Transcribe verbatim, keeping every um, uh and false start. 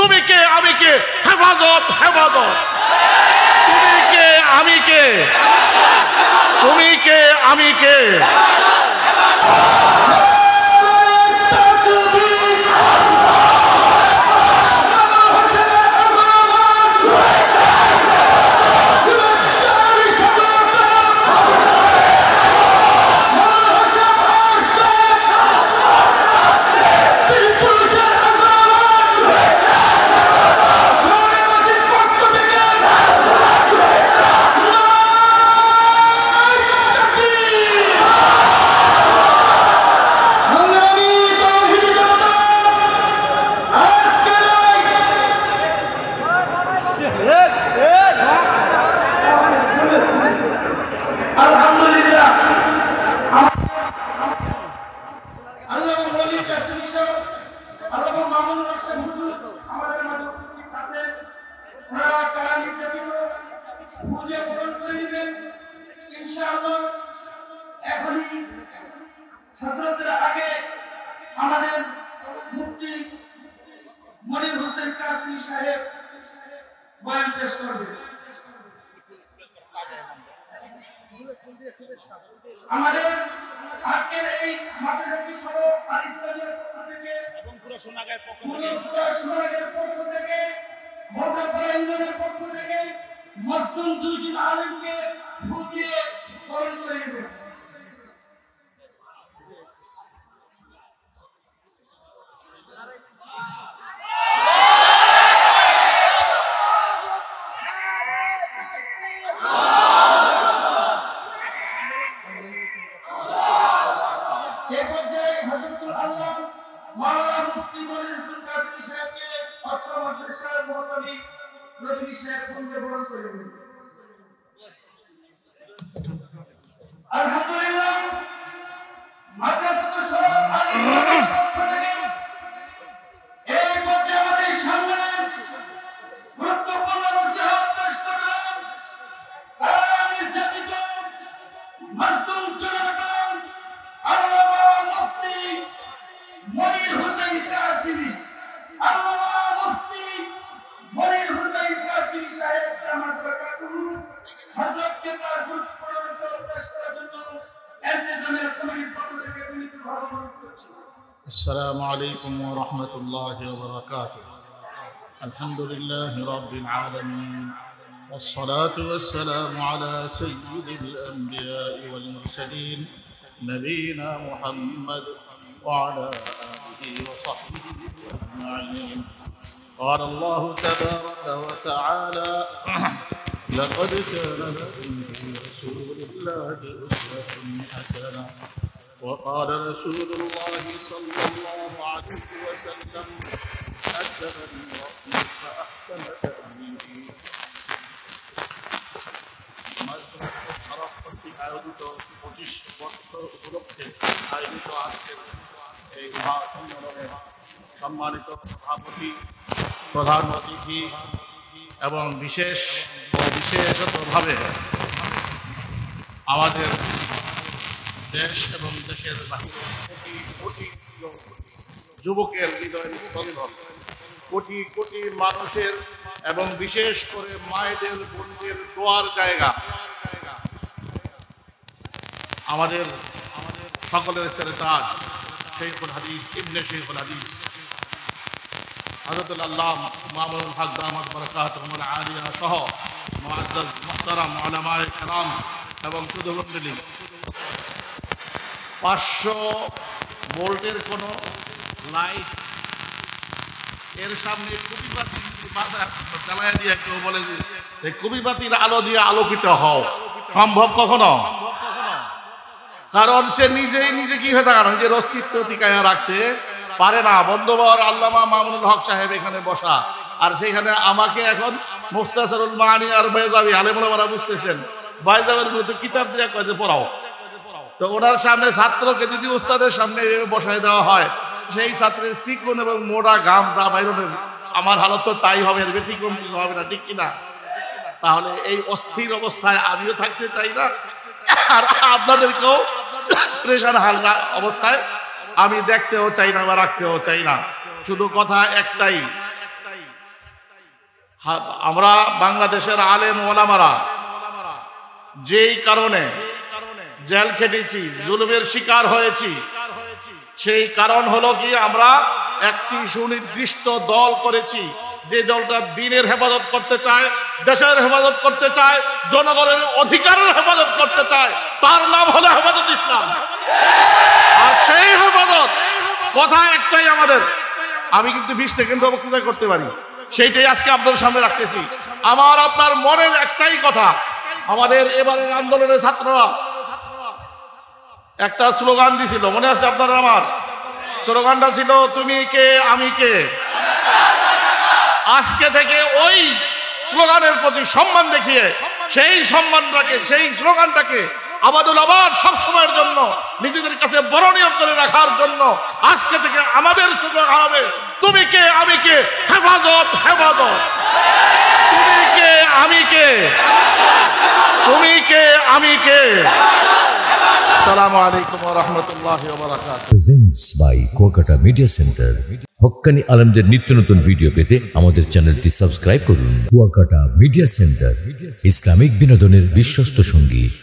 তুমি কে আমি কে হেফাজত হেফাজত তুমি কে আমি কে তুমি কে আমি কে আমাদের আজকের এই মাদ্রাসাটি সহ আর ইসলামিয়ার পক্ষ থেকে এবং পুরো সোনাগাঁয়ের পক্ষ থেকে পুরো সোনাগাঁয়ের পক্ষ থেকে মোল্লাপাড়া ইউনিয়নের পক্ষ থেকে মসদুম দুইজন আলেমকে ফুল দিয়ে বরণ করে নেবেন। আলহামদুলিল্লাহ মাদ্রাসার সরকার আলিমের পক্ষ থেকে এই পর্যায়ে আমাদের সামনে গুরুত্বপূর্ণ নসিহত পেশ করবেন তারা নির্যাতিত মাজলুম জনতা আল্লামা মুফতি মনির হোসেন কাসিমি আল্লামা মুফতি মনির হোসেন কাসিমি সাহেব আমার বারাকাতুহু হযরত কে তার গুরুত্বপূর্ণ নসিহত পেশ করার জন্য এন্তেজামের কমিটির পক্ষ থেকে বিনীতভাবে অনুরোধ করছি। আসসালামু আলাইকুম ওয়া রাহমাতুল্লাহি ওয়া বারাকাতুহু আলহামদুলিল্লাহি রাব্বিল আলামিন والصلاة والسلام على سيد الأنبياء والمرسلين نبينا محمد وعلى آله وصحبه أجمعين قال الله تبارك وتعالى لقد كان لكم في رسول الله أسوة حسنة وقال رسول الله صلى الله عليه وسلم أدبني ربي فأحسن تأديبي আয়োজিত পঁচিশ বছর উপলক্ষে আয়োজিত আজকের এই মহাসম্মেলনে সম্মানিত সভাপতি প্রধান অতিথি এবং বিশেষ ও বিশেষতভাবে আমাদের দেশ এবং দেশের বাহিরে কোটি কোটি যুবকের হৃদয় স্পন্দন কোটি কোটি মানুষের এবং বিশেষ করে মায়েদের বোনদের দোয়ার জায়গা আমাদের সকলের ছেলে তাজ শেখুল হাদিস ইবনে শেখুল হাদিস হযরতুল আল্লামা মামুনুল হক দামাত বারাকাতুহুল আলিয়া সহ মুআজ্জাজ মুহতারাম উলামায়ে কেরাম এবং শুধু মণ্ডলী পাঁচশো ভোল্টের কোনো লাইট এর সামনে কুপিবাতি জ্বালায় দিয়ে কেউ বলে যে এই কুপিবাতির আলো দিয়ে আলোকিত হও সম্ভব কখনো? কারণ সে নিজেই নিজে কি হয়ে থাকে নিজের অস্তিত্ব টিকায় রাখতে পারে না। বন্ধুবর আল্লামা মামুনুল হক সাহেব এখানে বসা, আর সেইখানে আমাকে এখন মুখতাসারুল মানি আর বাইজাবি আলেমুল ওলামা বুঝতেছেন বাইজাবের বিরুদ্ধে কিতাব দিয়ে কয় যে পড়াও, তো ওনার সামনে ছাত্রকে যদি উস্তাদের সামনে বসায় দেওয়া হয় সেই ছাত্রের চিকন এবং মোটা গাম যা বাইরনের আমার হালত তো তাই হবে, এর ব্যতিক্রম কিছু হবে না, ঠিক কিনা? তাহলে এই অস্থির অবস্থায় আমিও থাকতে চাই না, আর আপনাদেরকেও প্রেশার হালকা অবস্থায় আমি দেখতেও চাই না বা রাখতেও চাই না। শুধু কথা একটাই, আমরা বাংলাদেশের আলেম ওলামারা যেই কারণে জেল খেটেছি, জুলুমের শিকার হয়েছি, সেই কারণ হলো কি আমরা একটি সুনির্দিষ্ট দল করেছি, যে দলটা দ্বীনের হেফাজত করতে চায়, দেশের হেফাজত করতে চায়, জনগণের অধিকারের হেফাজত করতে চায়। তার নাম হলো হেফাজত ইসলাম। আর সেই হেফাজত কথা একটাই আমাদের, আমি কিন্তু বিশ সেকেন্ড বক্তৃতা করতে পারি, সেইটাই আজকে আপনাদের সামনে রাখতেছি। আমার আপনার মনের একটাই কথা, আমাদের এবারের আন্দোলনের ছাত্ররা একটা স্লোগান দিছিল, মনে আছে আপনারা? আমার স্লোগানটা ছিল তুমি কে আমি কে। আজকে থেকে ওই স্লোগানের প্রতি সম্মান দেখিয়ে সেই সম্মানটাকে, সেই স্লোগানটাকে আমাদের আবার সব সময়ের জন্য নিজেদের কাছে বরণীয় করে রাখার জন্য আজকে থেকে আমাদের স্লোগান হবে তুমি কে আমি কে, হেফাজত হেফাজত। তুমি কে আমি কে, তুমি কে আমি কে। আসসালামু আলাইকুম ওয়া রাহমাতুল্লাহি ওয়া বারাকাতুহু। Presents by Kuakata Media Center. হক্কানি আলেমদের নিত্য নতুন ভিডিও পেতে আমাদের চ্যানেলটি সাবস্ক্রাইব করুন। কুয়াকাটা মিডিয়া সেন্টার, ইসলামিক বিনোদনের বিশ্বস্ত সঙ্গী।